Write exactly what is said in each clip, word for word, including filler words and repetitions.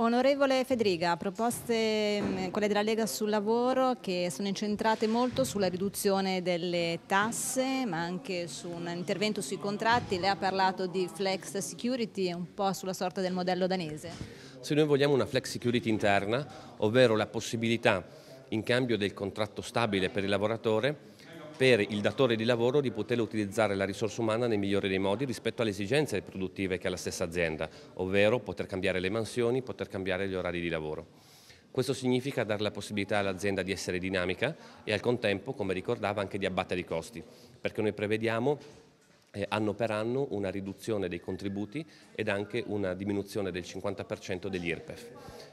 Onorevole Fedriga, proposte mh, quelle della Lega sul lavoro che sono incentrate molto sulla riduzione delle tasse, ma anche su un intervento sui contratti. Lei ha parlato di flex security, un po' sulla sorta del modello danese. Se noi vogliamo una flex security interna, ovvero la possibilità, in cambio del contratto stabile per il lavoratore, per il datore di lavoro di poter utilizzare la risorsa umana nel migliore dei modi rispetto alle esigenze produttive che ha la stessa azienda, ovvero poter cambiare le mansioni, poter cambiare gli orari di lavoro. Questo significa dare la possibilità all'azienda di essere dinamica e al contempo, come ricordava, anche di abbattere i costi, perché noi prevediamo eh, anno per anno una riduzione dei contributi ed anche una diminuzione del cinquanta per cento degli I R P E F.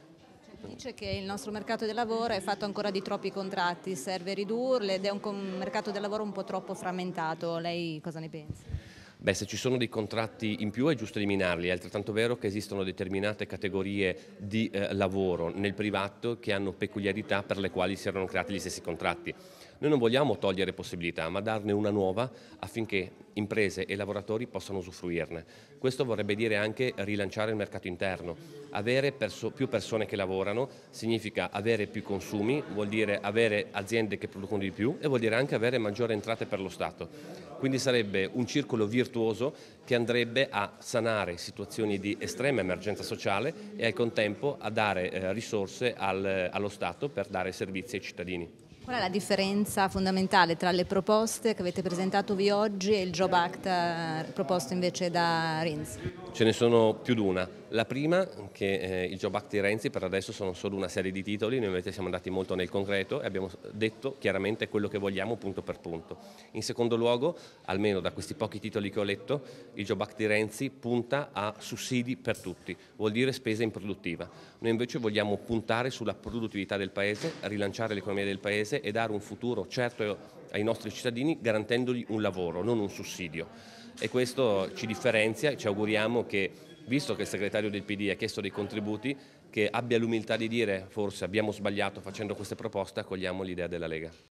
Dice che il nostro mercato del lavoro è fatto ancora di troppi contratti, serve ridurli ed è un mercato del lavoro un po' troppo frammentato. Lei cosa ne pensa? Beh, se ci sono dei contratti in più è giusto eliminarli, è altrettanto vero che esistono determinate categorie di eh, lavoro nel privato che hanno peculiarità per le quali si erano creati gli stessi contratti. Noi non vogliamo togliere possibilità, ma darne una nuova affinché imprese e lavoratori possano usufruirne. Questo vorrebbe dire anche rilanciare il mercato interno. Avere perso- più persone che lavorano significa avere più consumi, vuol dire avere aziende che producono di più e vuol dire anche avere maggiori entrate per lo Stato. Quindi sarebbe un circolo virtuoso che andrebbe a sanare situazioni di estrema emergenza sociale e al contempo a dare eh, risorse al, allo Stato per dare servizi ai cittadini. Qual è la differenza fondamentale tra le proposte che avete presentato voi oggi e il Job Act eh, proposto invece da Renzi? Ce ne sono più di una. La prima, che eh, il Job Act di Renzi per adesso sono solo una serie di titoli, noi invece siamo andati molto nel concreto e abbiamo detto chiaramente quello che vogliamo punto per punto. In secondo luogo, almeno da questi pochi titoli che ho letto, il Job Act di Renzi punta a sussidi per tutti, vuol dire spesa improduttiva. Noi invece vogliamo puntare sulla produttività del Paese, rilanciare l'economia del Paese e dare un futuro certo ai nostri cittadini garantendogli un lavoro, non un sussidio. E questo ci differenzia e ci auguriamo che, visto che il segretario del P D ha chiesto dei contributi, che abbia l'umiltà di dire forse abbiamo sbagliato facendo queste proposte, accogliamo l'idea della Lega.